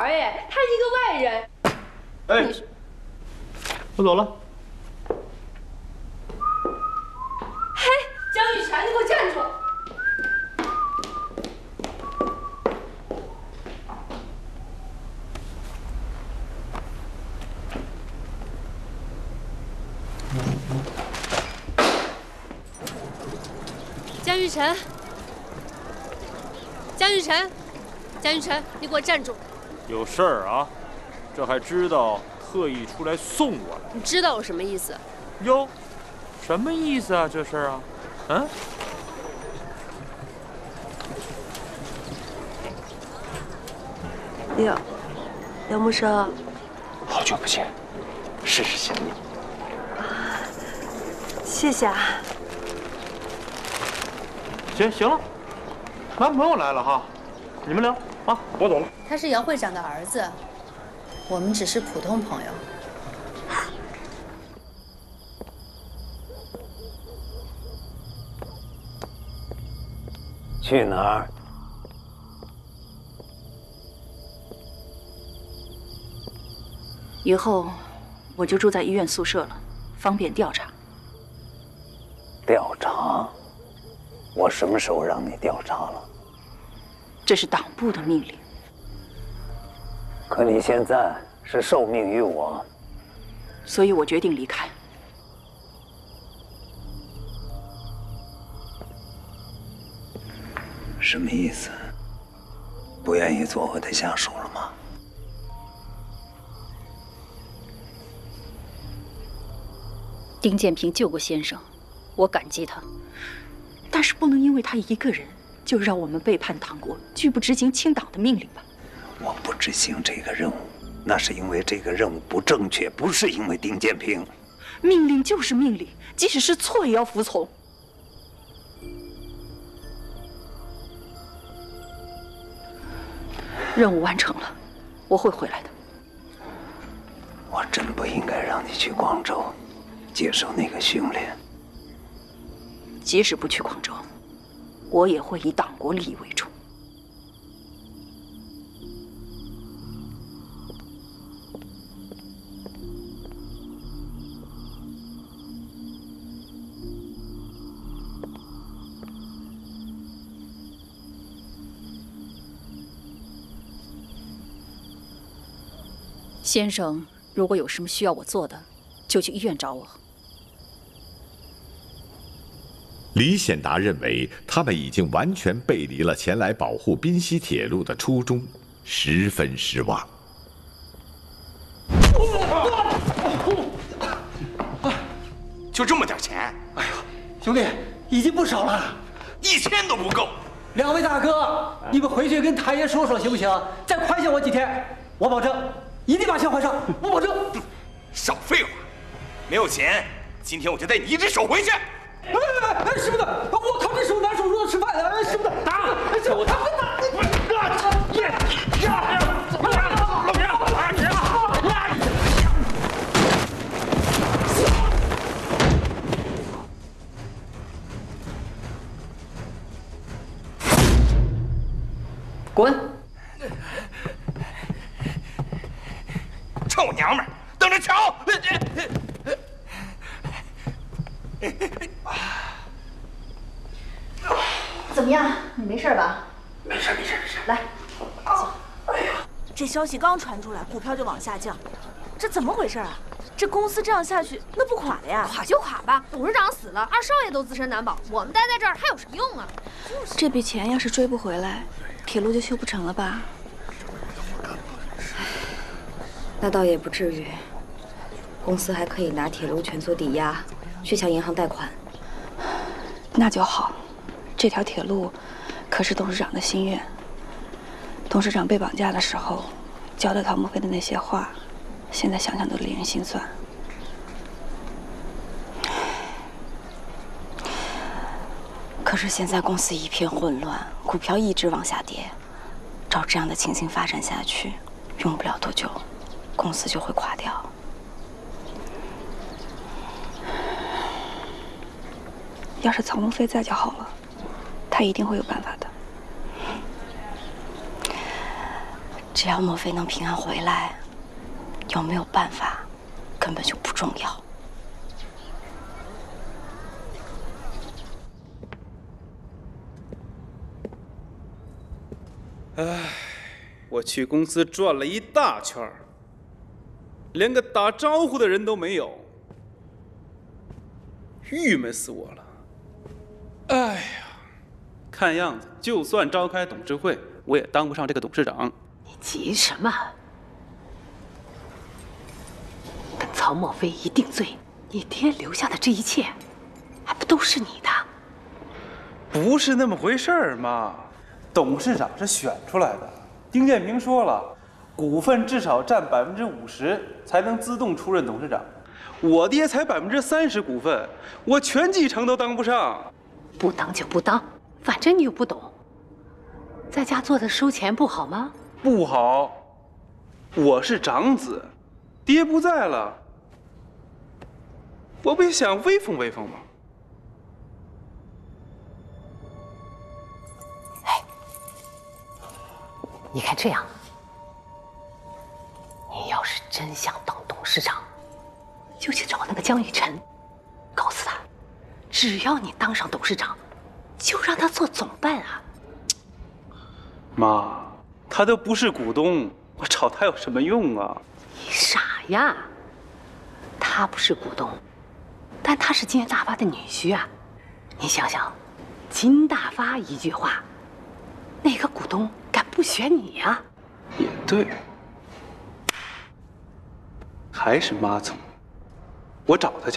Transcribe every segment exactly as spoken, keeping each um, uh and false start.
哎，他是一个外人。 哎，我走了。 嘿，江雨晨，你给我站住！ 江玉晨，江玉晨，江玉晨，你给我站住！ 有事儿啊？这还知道特意出来送我来？ 你知道我什么意思？ 哟，什么意思啊？这事儿啊？嗯？ 廖，廖木生， 好久不见，事事想你。 谢谢啊。 行行了，男朋友来了哈，你们聊啊，我走了。 他是姚会长的儿子，我们只是普通朋友。 去哪儿？ 以后我就住在医院宿舍了，方便调查。 调查？我什么时候让你调查了？ 这是党部的命令。 可你现在是受命于我， 所以我决定离开。 什么意思？不愿意做我的下属了吗？ 丁建平救过先生，我感激他，但是不能因为他一个人就让我们背叛党国，拒不执行清党的命令吧？ 我不执行这个任务，那是因为这个任务不正确，不是因为丁建平。 命令就是命令，即使是错也要服从。任务完成了，我会回来的。 我真不应该让你去广州接受那个训练。 即使不去广州，我也会以党国利益为重。先生，如果有什么需要我做的，就去医院找我。 李显达认为他们已经完全背离了前来保护滨西铁路的初衷，十分失望。 就这么点钱？ 哎呀，兄弟，已经不少了， 一千都不够。 两位大哥，你们回去跟谭爷说说行不行？再宽限我几天，我保证一定把钱还上，我保证。 少废话，没有钱，今天我就带你一只手回去。 哎哎哎，师傅的，我靠，这手拿手说吃饭的，哎，师傅的，打！师傅，他不打！ 滚！ 臭娘们儿，等着瞧！ 怎么样？你没事吧？ 没事，没事，没事。 来，走。哎呀，这消息刚传出来，股票就往下降，这怎么回事啊？这公司这样下去，那不垮了呀？ 垮就垮吧，董事长死了，二少爷都自身难保，我们待在这儿还有什么用啊？ 就是。这笔钱要是追不回来，铁路就修不成了吧？ 那倒也不至于，公司还可以拿铁路权做抵押，去向银行贷款。 那就好。这条铁路可是董事长的心愿。董事长被绑架的时候交代陶木飞的那些话，现在想想都令人心酸。可是现在公司一片混乱，股票一直往下跌，照这样的情形发展下去，用不了多久，公司就会垮掉。要是曹木飞在就好了，他一定会有办法的。 只要莫非能平安回来，有没有办法根本就不重要。 唉，我去公司转了一大圈儿，连个打招呼的人都没有，郁闷死我了。哎呀，看样子就算召开董事会，我也当不上这个董事长。 你急什么？等曹墨菲一定罪，你爹留下的这一切，还不都是你的？ 不是那么回事儿嘛。董事长是选出来的，丁建平说了，股份至少占百分之五十才能自动出任董事长。我爹才百分之三十股份，我全继承都当不上。 不当就不当，反正你又不懂。在家做的收钱不好吗？ 不好，我是长子，爹不在了，我不也想威风威风吗？ 你看这样，你要是真想当董事长，就去找那个江雨晨，告诉他，只要你当上董事长，就让他做总办啊。 妈，他都不是股东，我找他有什么用啊？ 你傻呀！他不是股东，但他是金大发的女婿啊。你想想，金大发一句话，哪个股东敢不选你呀？ 也对，还是妈聪明，我找他去。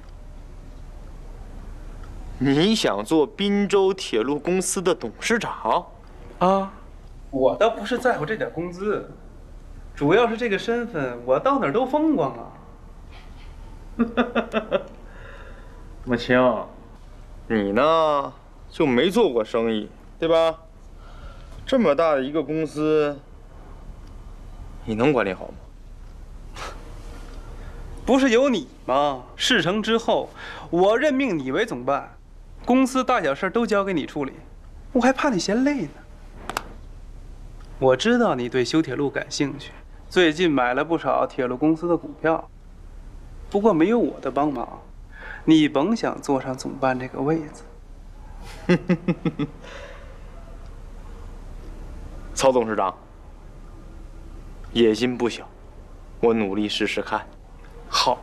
你想做滨州铁路公司的董事长？ 啊，我倒不是在乎这点工资，主要是这个身份，我到哪儿都风光啊。 莫青，你呢就没做过生意，对吧？这么大的一个公司，你能管理好吗？ 不是有你吗？事成之后，我任命你为总办，公司大小事都交给你处理，我还怕你嫌累呢。我知道你对修铁路感兴趣，最近买了不少铁路公司的股票，不过没有我的帮忙，你甭想坐上总办这个位子。 曹董事长，野心不小，我努力试试看。 好，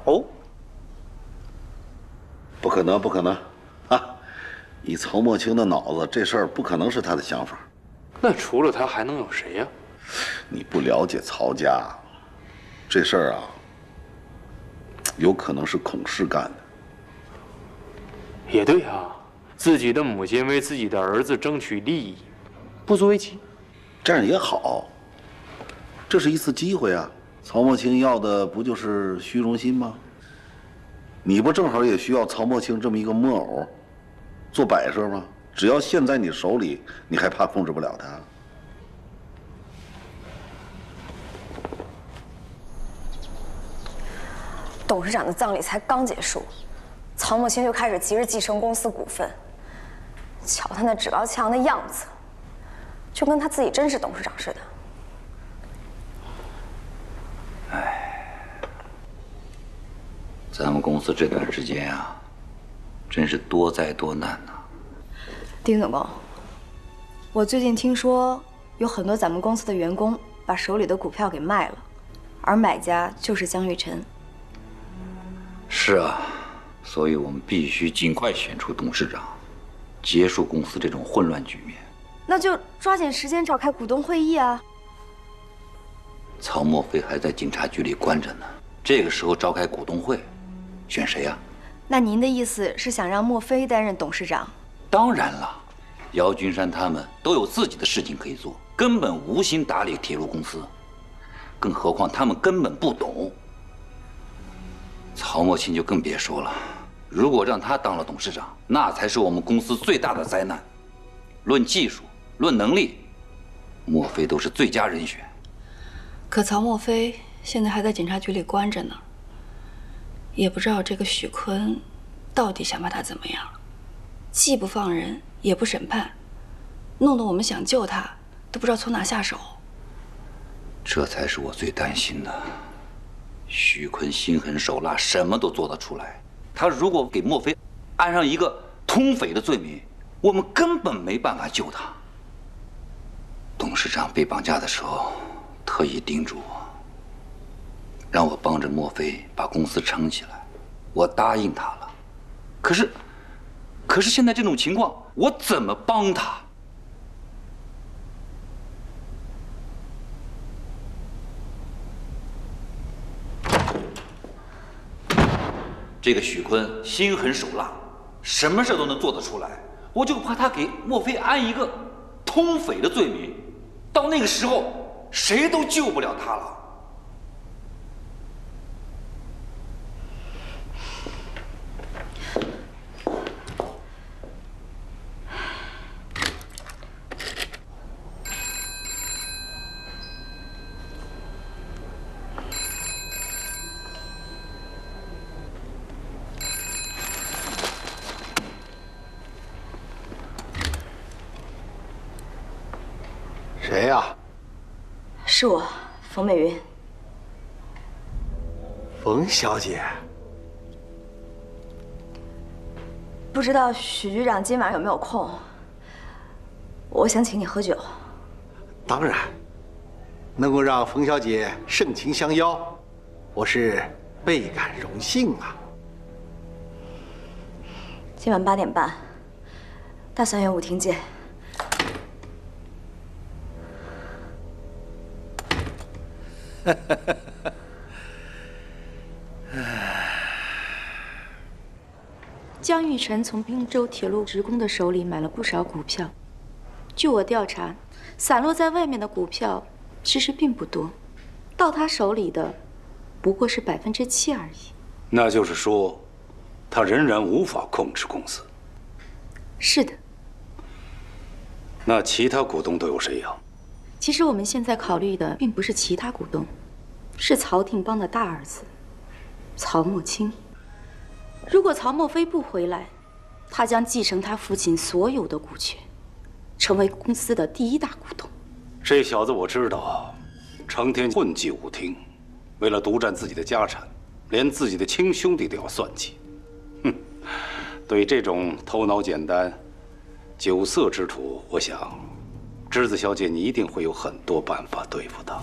不可能，不可能，啊！以曹墨青的脑子，这事儿不可能是他的想法。 那除了他还能有谁呀？ 你不了解曹家，这事儿啊，有可能是孔氏干的。 也对啊，自己的母亲为自己的儿子争取利益，不足为奇。 这样也好，这是一次机会啊！曹墨青要的不就是虚荣心吗？你不正好也需要曹墨青这么一个木偶，做摆设吗？只要现在你手里，你还怕控制不了他？ 董事长的葬礼才刚结束，曹墨青就开始急着继承公司股份，瞧他那趾高气扬的样子，就跟他自己真是董事长似的。 咱们公司这段时间啊，真是多灾多难呐。 丁总工，我最近听说有很多咱们公司的员工把手里的股票给卖了，而买家就是江玉晨。 是啊，所以我们必须尽快选出董事长，结束公司这种混乱局面。 那就抓紧时间召开股东会议啊！ 曹墨菲还在警察局里关着呢，这个时候召开股东会，选谁呀？ 那您的意思是想让莫非担任董事长？ 当然了，姚君山他们都有自己的事情可以做，根本无心打理铁路公司，更何况他们根本不懂。曹墨青就更别说了，如果让他当了董事长，那才是我们公司最大的灾难。论技术，论能力，莫非都是最佳人选。 可曹墨菲现在还在警察局里关着呢，也不知道这个许坤到底想把他怎么样，既不放人，也不审判，弄得我们想救他都不知道从哪下手。 这才是我最担心的。徐坤心狠手辣，什么都做得出来。他如果给莫非安上一个通匪的罪名，我们根本没办法救他。董事长被绑架的时候，特意叮嘱我，让我帮着莫非把公司撑起来。我答应他了，可是，可是现在这种情况，我怎么帮他？这个许坤心狠手辣，什么事都能做得出来，我就怕他给莫非安一个通匪的罪名，到那个时候谁都救不了他了。 谁呀？ 是我，冯美云。 冯小姐， 不知道许局长今晚有没有空？我想请你喝酒。 当然，能够让冯小姐盛情相邀，我是倍感荣幸啊。 今晚八点半，大三元舞厅见。 江玉成从滨州铁路职工的手里买了不少股票，据我调查，散落在外面的股票其实并不多，到他手里的不过是百分之七而已。 那就是说，他仍然无法控制公司。 是的。 那其他股东都有谁呀？ 其实我们现在考虑的并不是其他股东，是曹定邦的大儿子曹墨清。如果曹墨飞不回来，他将继承他父亲所有的股权，成为公司的第一大股东。 这小子我知道，成天混迹舞厅，为了独占自己的家产，连自己的亲兄弟都要算计。哼，对这种头脑简单、酒色之徒，我想，栀子小姐你一定会有很多办法对付他。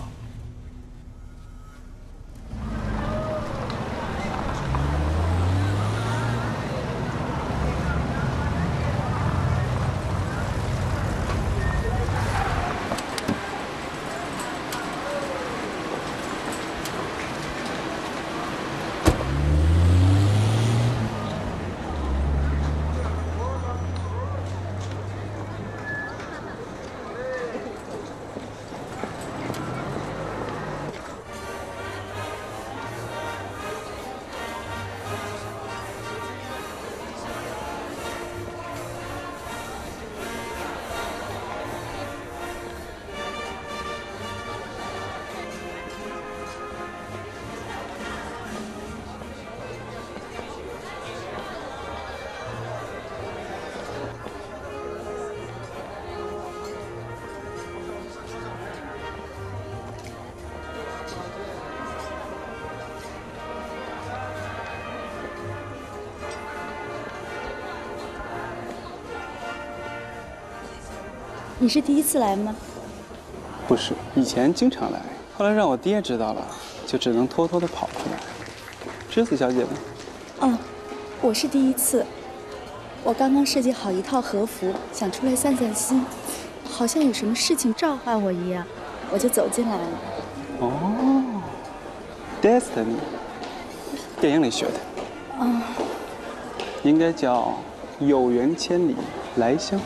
你是第一次来吗？ 不是，以前经常来，后来让我爹知道了，就只能偷偷的跑出来。栀子小姐呢？ 哦，我是第一次。我刚刚设计好一套和服，想出来散散心，好像有什么事情召唤我一样，我就走进来了。 哦 ，Destiny， 电影里学的。 哦， 应该叫有缘千里来相会。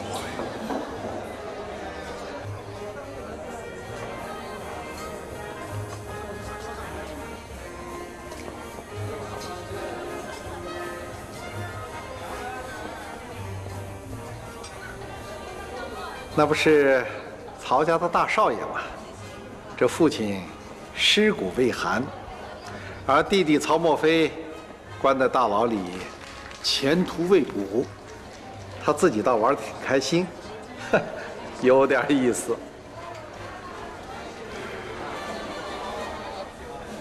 那不是曹家的大少爷吗？这父亲尸骨未寒，而弟弟曹墨飞关在大牢里，前途未卜。他自己倒玩得挺开心，有点意思。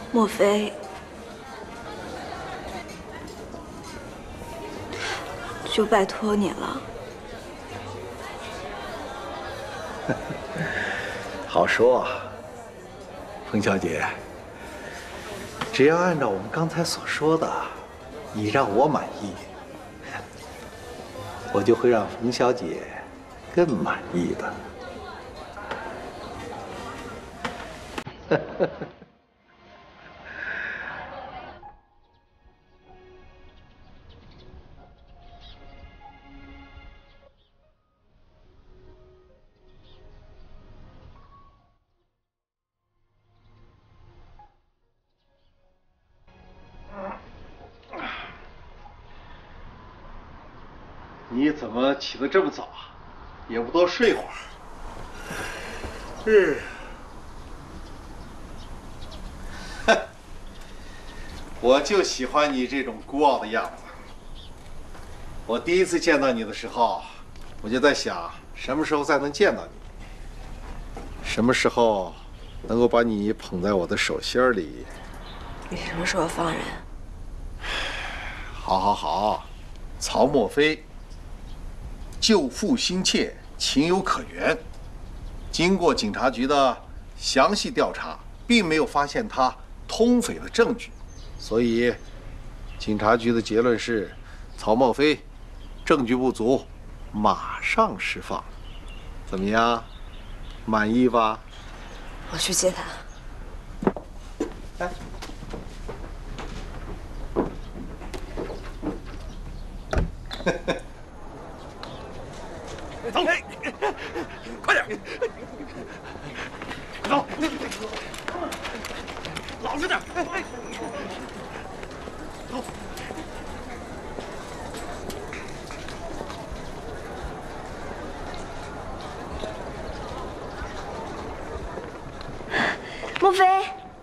莫非就拜托你了？ 好说啊，冯小姐，只要按照我们刚才所说的，你让我满意，我就会让冯小姐更满意的。你怎么起得这么早啊？也不多睡会儿。是。哼，我就喜欢你这种孤傲的样子。我第一次见到你的时候，我就在想，什么时候再能见到你？什么时候能够把你捧在我的手心里？ 你什么时候放人？ 好，好，好，曹墨菲。救父心切，情有可原。经过警察局的详细调查，并没有发现他通匪的证据，所以警察局的结论是曹墨菲证据不足，马上释放。怎么样，满意吧？ 我去接他。 来。 走，快点，走，老实点，走。 莫非？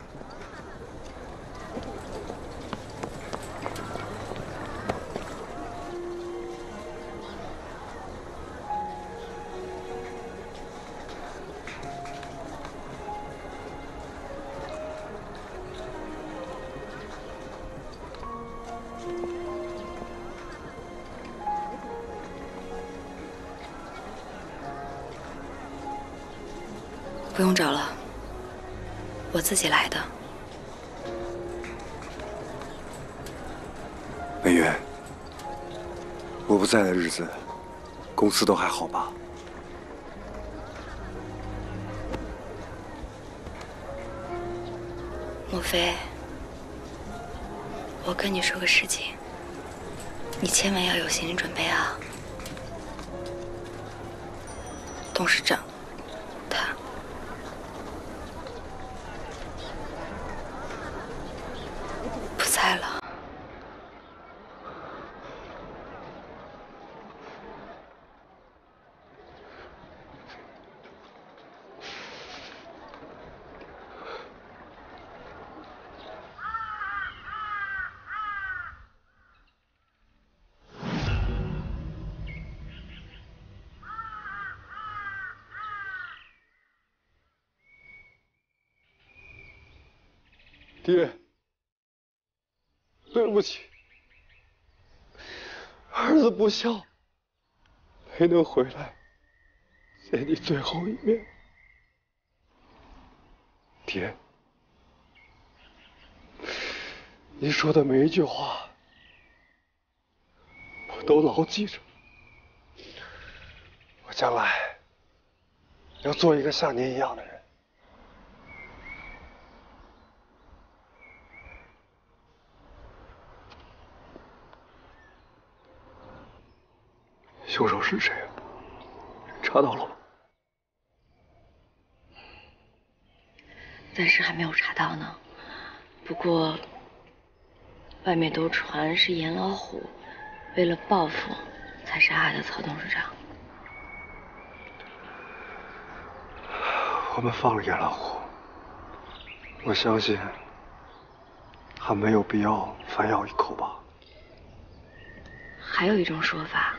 不用找了，我自己来的。 美元，我不在的日子，公司都还好吧？ 莫非，我跟你说个事情，你千万要有心理准备啊！董事长，他。不在了。 爹，对不起，儿子不孝，没能回来见你最后一面。爹，你说的每一句话，我都牢记着。我将来要做一个像您一样的人。凶手是谁啊？查到了吗？ 暂时还没有查到呢。不过，外面都传是严老虎为了报复才杀害了曹董事长。 我们放了严老虎，我相信还没有必要反咬一口吧。 还有一种说法，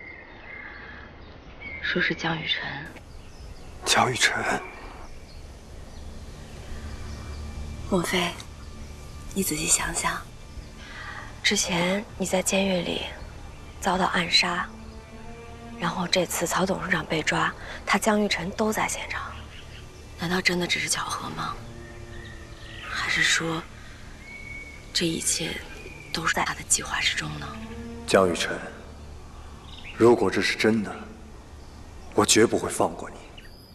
说是江雨晨。 江雨晨， 莫非你仔细想想，之前你在监狱里遭到暗杀，然后这次曹董事长被抓，他江玉晨都在现场，难道真的只是巧合吗？还是说，这一切都是在他的计划之中呢？ 江雨晨，如果这是真的，我绝不会放过你。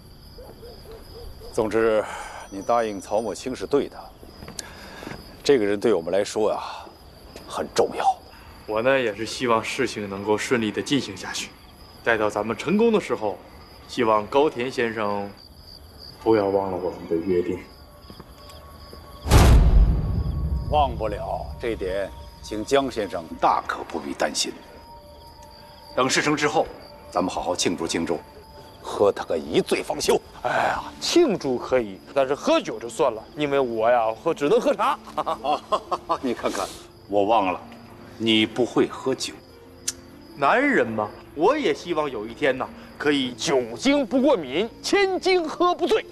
总之，你答应曹沫清是对的。这个人对我们来说呀，很重要。 我呢也是希望事情能够顺利的进行下去。待到咱们成功的时候，希望高田先生不要忘了我们的约定。 忘不了这一点，请江先生大可不必担心。等事成之后，咱们好好庆祝庆祝。 喝他个一醉方休！ 哎呀，庆祝可以，但是喝酒就算了，因为我呀喝只能喝茶。 你看看，我忘了，你不会喝酒。 男人嘛，我也希望有一天呢，可以酒精不过敏，千金喝不醉。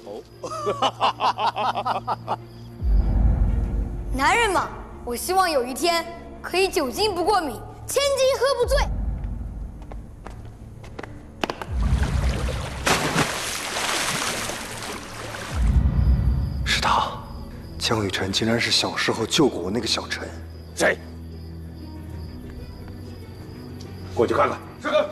哦。男人嘛，我希望有一天可以酒精不过敏，千金喝不醉。 是他，江雨晨竟然是小时候救过我那个小陈。 谁？过去看看。是个。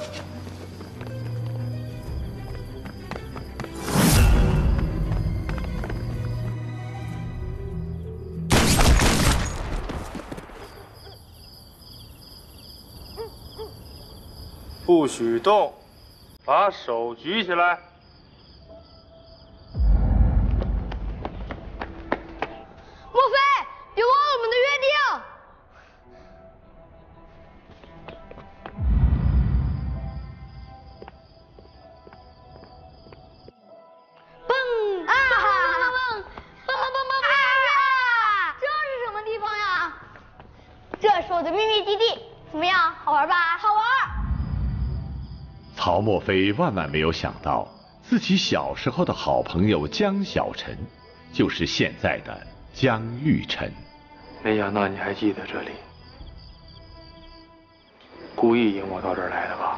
不许动，把手举起来。 莫非，别忘了我们的约定！蹦啊！蹦蹦蹦蹦蹦蹦！这是什么地方呀？这是我的秘密基地，怎么样？好玩吧？好玩！ 曹沫菲万万没有想到，自己小时候的好朋友江小晨，就是现在的。 江玉晨， 没想到你还记得这里，故意引我到这儿来的吧？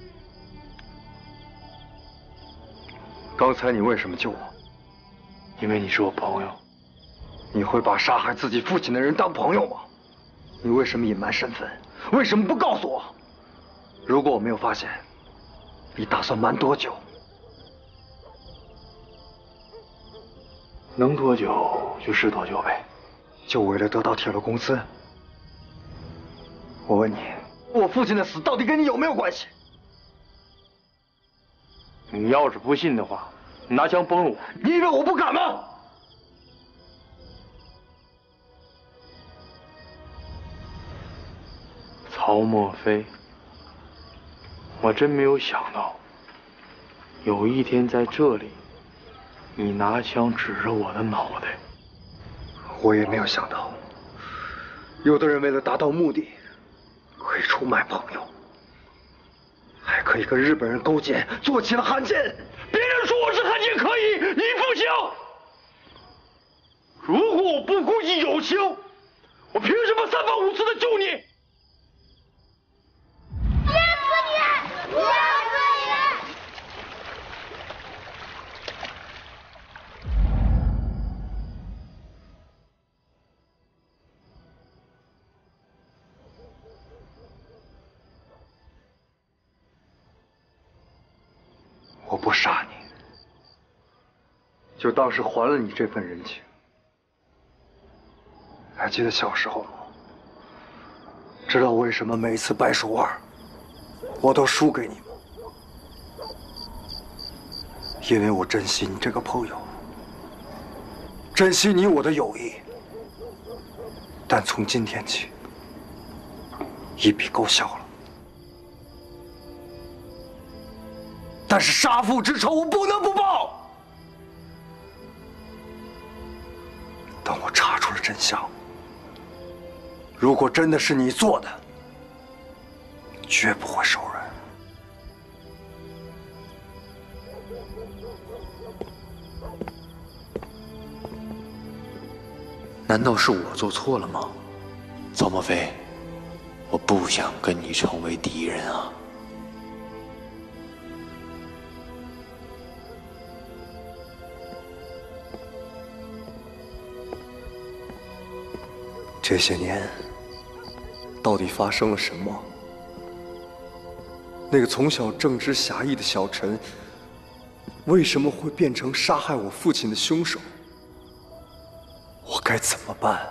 刚才你为什么救我？ 因为你是我朋友。 你会把杀害自己父亲的人当朋友吗？你为什么隐瞒身份？为什么不告诉我？如果我没有发现，你打算瞒多久？ 能多久就是多久呗， 就为了得到铁路公司？我问你，我父亲的死到底跟你有没有关系？ 你要是不信的话，你拿枪崩了我。 你以为我不敢吗？ 曹沫菲，我真没有想到，有一天在这里。 你拿枪指着我的脑袋， 我也没有想到，有的人为了达到目的，可以出卖朋友，还可以跟日本人勾结，做起了汉奸。 别人说我是汉奸可以，你不行。如果我不顾及友情，我凭什么三番五次的救你？ 淹死你！淹死你！ 我不杀你，就当是还了你这份人情。还记得小时候吗？知道为什么每次掰手腕我都输给你吗？因为我珍惜你这个朋友，珍惜你我的友谊。但从今天起，一笔勾销了。 但是杀父之仇我不能不报。等我查出了真相，如果真的是你做的，绝不会手软。 难道是我做错了吗？曹墨菲，我不想跟你成为敌人啊。这些年，到底发生了什么？那个从小正直侠义的小陈，为什么会变成杀害我父亲的凶手？我该怎么办？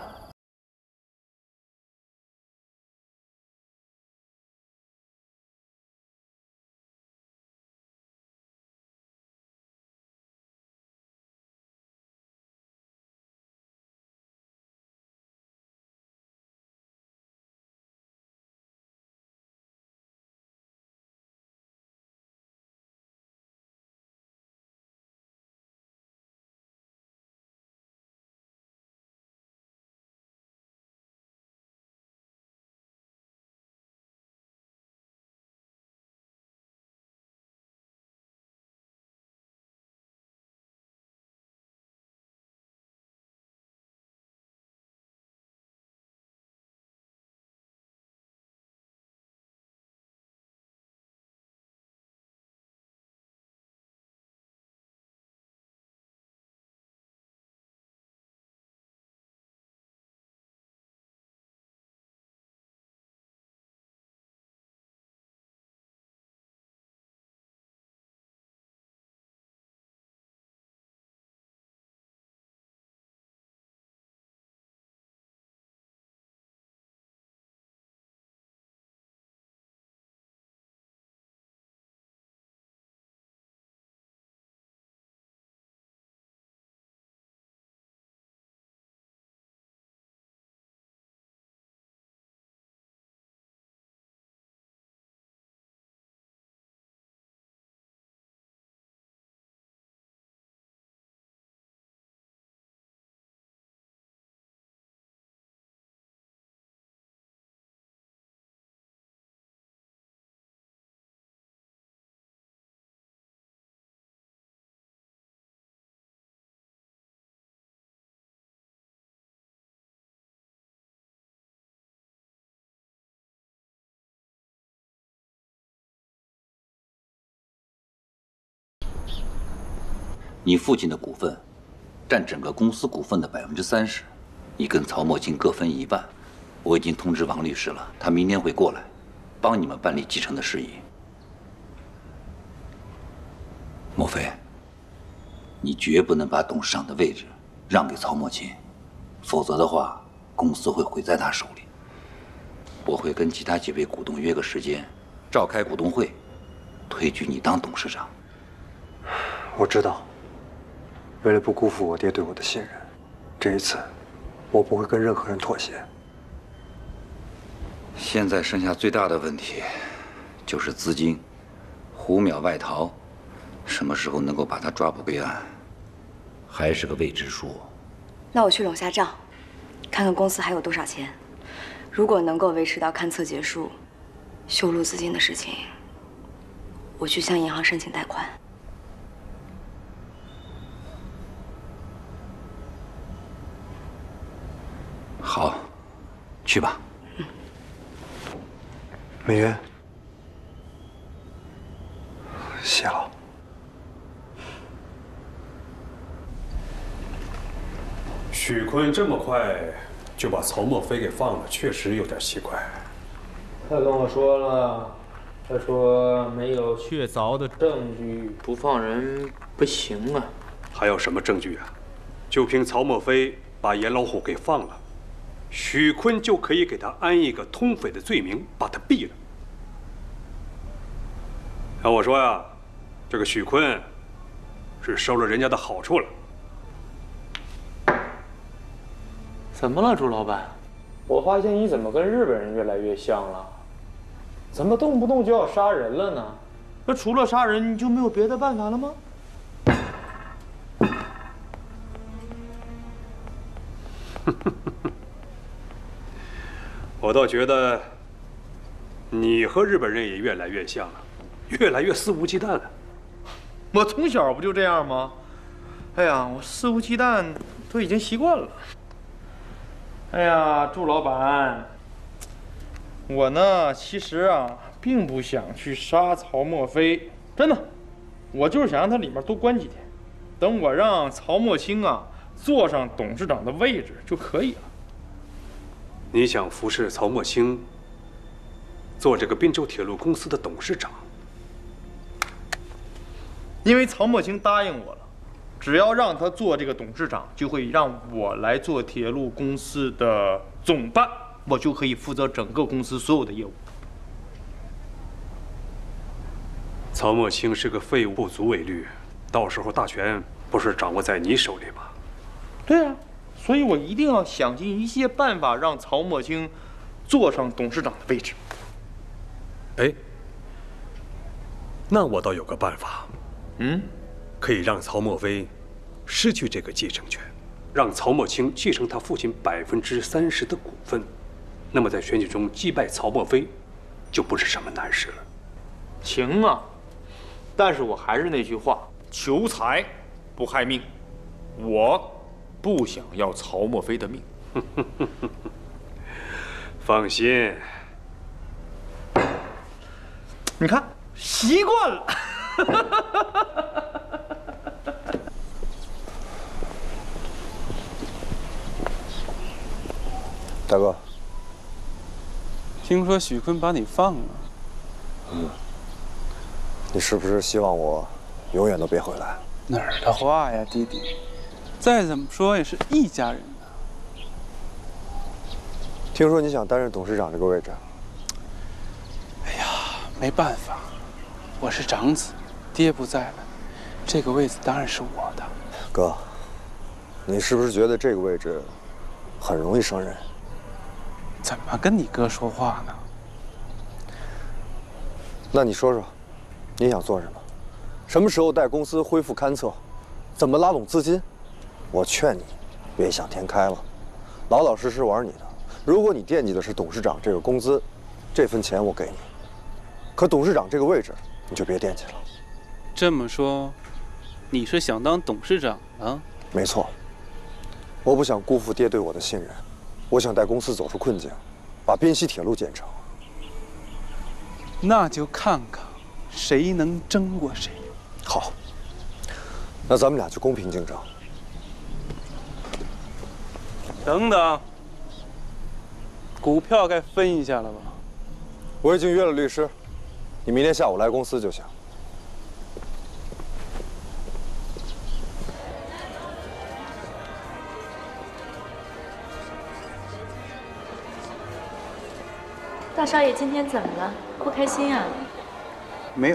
你父亲的股份占整个公司股份的百分之三十，你跟曹墨清各分一半。我已经通知王律师了，他明天会过来，帮你们办理继承的事宜。莫非，你绝不能把董事长的位置让给曹墨清，否则的话，公司会毁在他手里。我会跟其他几位股东约个时间，召开股东会，推举你当董事长。 我知道。为了不辜负我爹对我的信任，这一次，我不会跟任何人妥协。 现在剩下最大的问题，就是资金。胡淼外逃，什么时候能够把他抓捕归案，还是个未知数。 那我去拢下账，看看公司还有多少钱。如果能够维持到勘测结束，修路资金的事情，我去向银行申请贷款。 好，去吧。 嗯。美云，谢了。 许坤这么快就把曹墨菲给放了，确实有点奇怪。 他跟我说了，他说没有确凿的证据，不放人不行啊。 还有什么证据啊？就凭曹墨菲把严老虎给放了。许坤就可以给他安一个通匪的罪名，把他毙了。要我说呀，这个许坤是收了人家的好处了。 怎么了，朱老板？我发现你怎么跟日本人越来越像了？怎么动不动就要杀人了呢？那除了杀人，你就没有别的办法了吗？ 我倒觉得，你和日本人也越来越像了，越来越肆无忌惮了。 我从小不就这样吗？哎呀，我肆无忌惮都已经习惯了。 哎呀，祝老板，我呢其实啊并不想去杀曹墨菲，真的，我就是想让他里面多关几天，等我让曹墨清啊坐上董事长的位置就可以了。 你想服侍曹墨清做这个滨州铁路公司的董事长？ 因为曹墨清答应我了。 只要让他做这个董事长，就会让我来做铁路公司的总办，我就可以负责整个公司所有的业务。 曹墨清是个废物，不足为虑，到时候大权不是掌握在你手里吗？ 对啊，所以我一定要想尽一切办法让曹墨清坐上董事长的位置。 哎，那我倒有个办法， 嗯。 可以让曹墨菲失去这个继承权，让曹墨清继承他父亲百分之三十的股份，那么在选举中击败曹墨菲，就不是什么难事了。 行啊，但是我还是那句话，求财不害命，我不想要曹墨菲的命。 放心， 你看习惯了。 大哥，听说许坤把你放了。 嗯，你是不是希望我永远都别回来？ 哪儿的话呀，弟弟，再怎么说也是一家人呢。 听说你想担任董事长这个位置？ 哎呀，没办法，我是长子，爹不在了，这个位子当然是我的。 哥，你是不是觉得这个位置很容易胜任？ 怎么跟你哥说话呢？ 那你说说，你想做什么？什么时候带公司恢复勘测？怎么拉拢资金？我劝你别想天开了，老老实实玩你的。如果你惦记的是董事长这个工资，这份钱我给你。可董事长这个位置，你就别惦记了。 这么说，你是想当董事长啊？ 没错，我不想辜负爹对我的信任。 我想带公司走出困境，把滨西铁路建成。 那就看看谁能争过谁。 好，那咱们俩就公平竞争。 等等，股票该分一下了吧？ 我已经约了律师，你明天下午来公司就行。 大少爷今天怎么了？不开心啊？ 没有，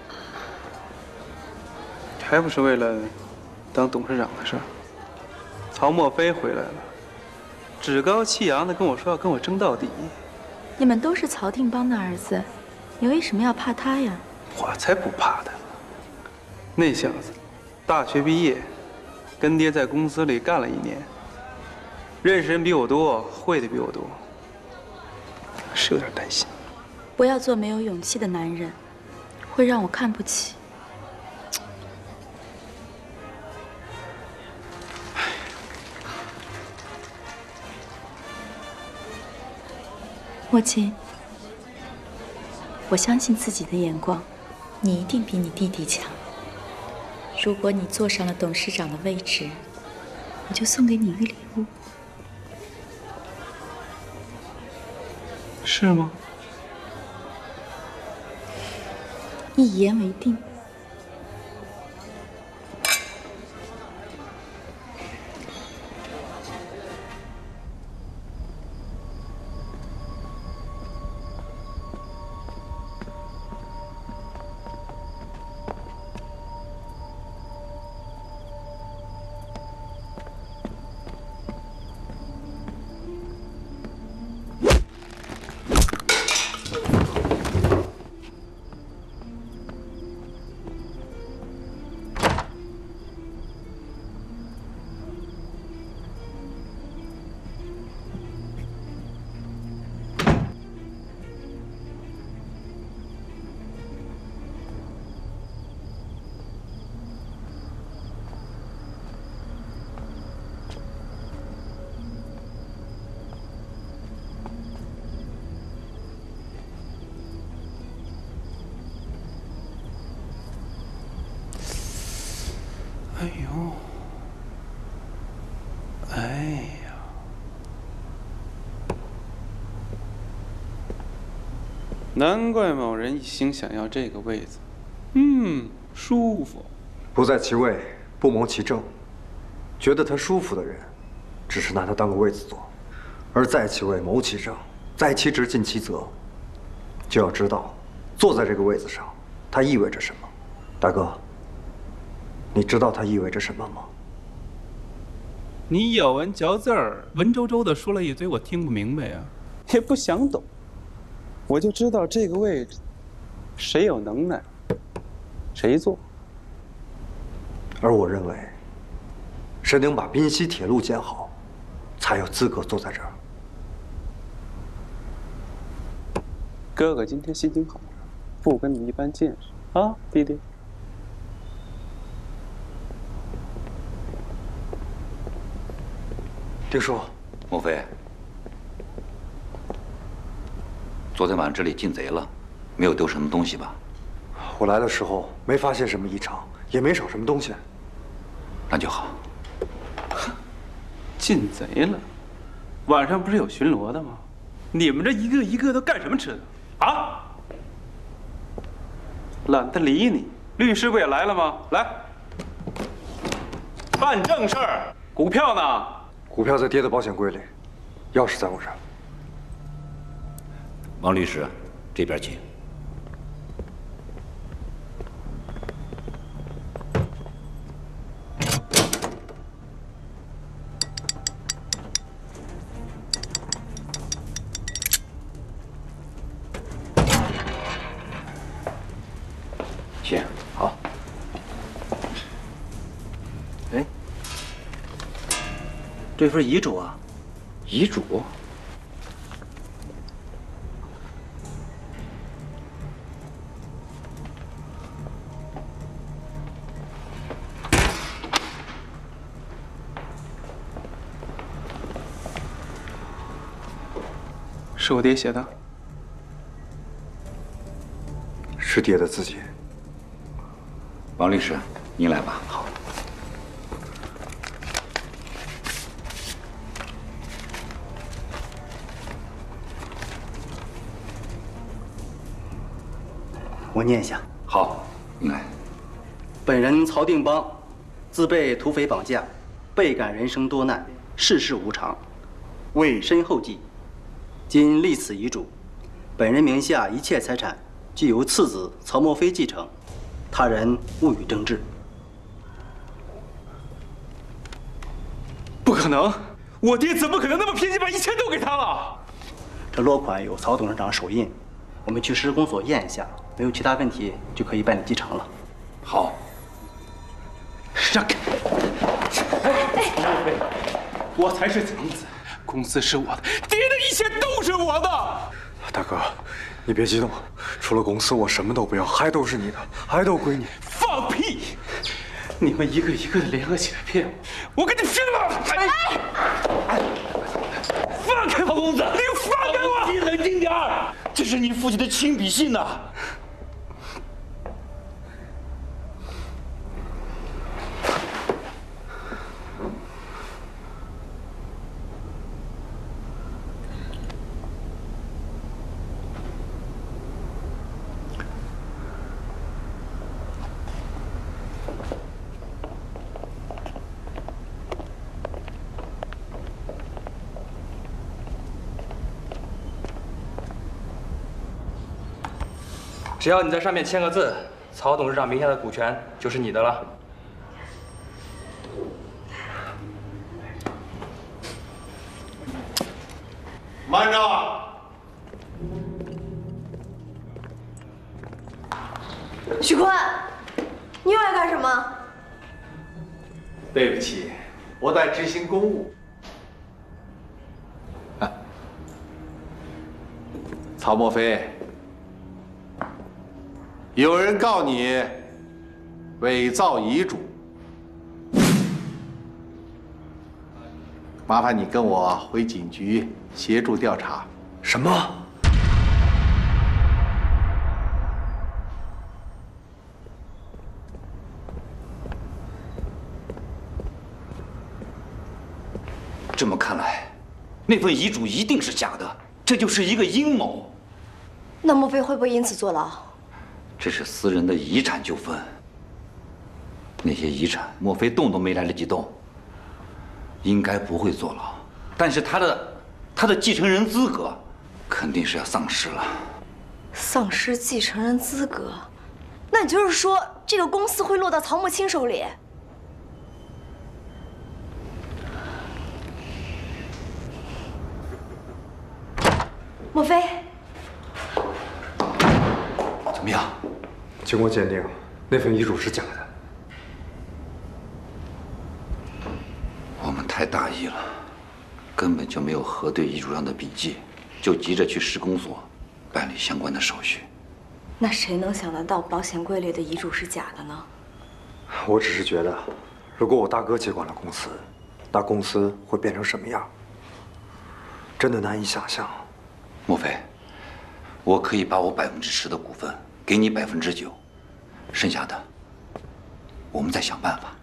还不是为了当董事长的事儿。曹墨菲回来了，趾高气扬的跟我说要跟我争到底。 你们都是曹定邦的儿子，你为什么要怕他呀？ 我才不怕他！那小子，大学毕业，跟爹在公司里干了一年，认识人比我多，会的比我多。 是有点担心。 不要做没有勇气的男人，会让我看不起。莫青，我相信自己的眼光，你一定比你弟弟强。如果你坐上了董事长的位置，我就送给你一个礼物。 是吗？ 一言为定。 哎呦，哎呀，难怪某人一心想要这个位子。嗯，舒服。 不在其位，不谋其政。觉得他舒服的人，只是拿他当个位子坐；而在其位谋其政，在其职尽其责，就要知道，坐在这个位子上，它意味着什么。大哥，你知道它意味着什么吗？ 你咬文嚼字儿，文绉绉的说了一堆，我听不明白啊，也不想懂。我就知道这个位置，谁有能耐，谁坐。 而我认为，谁能把滨西铁路建好，才有资格坐在这儿。 哥哥今天心情好，不跟你一般见识啊，弟弟。 丁叔， 莫非昨天晚上这里进贼了，没有丢什么东西吧？ 我来的时候没发现什么异常，也没少什么东西。 那就好。 进贼了？晚上不是有巡逻的吗？你们这一个一个都干什么吃的啊？懒得理你。律师不也来了吗？来，办正事儿。股票呢？ 股票在爹的保险柜里，钥匙在我这儿。 王律师，这边请。请。 好。 哎，这份遗嘱啊？ 遗嘱？是我爹写的。 是爹的字迹。 王律师，您来吧。好。 我念一下。 好，您来。 本人曹定邦，自被土匪绑架，倍感人生多难，世事无常，为身后计。今立此遗嘱，本人名下一切财产俱由次子曹墨飞继承，他人勿与争执。 不可能！我爹怎么可能那么偏心，把一切都给他了？ 这落款有曹董事长手印，我们去施工所验一下，没有其他问题就可以办理继承了。 好。 让开！哎，曹墨飞，我才是长子，公司是我的，爹的一切都是我的。 大哥，你别激动，除了公司我什么都不要，还都是你的，还都归你。 放屁！你们一个一个的联合起来骗我，我跟你拼了！哎，哎，放开我，公子！你放开我！ 你冷静点儿，这是你父亲的亲笔信呐。 只要你在上面签个字，曹董事长名下的股权就是你的了。 慢着！ 许坤，你又来干什么？ 对不起，我在执行公务。啊，曹墨飞。有人告你伪造遗嘱，麻烦你跟我回警局协助调查。 什么？ 那份遗嘱一定是假的，这就是一个阴谋。 那莫非会不会因此坐牢？ 这是私人的遗产纠纷，那些遗产莫非动都没来得及动，应该不会坐牢。但是他的他的继承人资格肯定是要丧失了。 丧失继承人资格，那也就是说，这个公司会落到曹墨卿手里。莫非？ 怎么样？ 经过鉴定，那份遗嘱是假的。 我们太大意了，根本就没有核对遗嘱上的笔记，就急着去市公所办理相关的手续。 那谁能想得到保险柜里的遗嘱是假的呢？ 我只是觉得，如果我大哥接管了公司，那公司会变成什么样？真的难以想象。 莫非，我可以把我百分之十的股份给你百分之九，剩下的我们再想办法。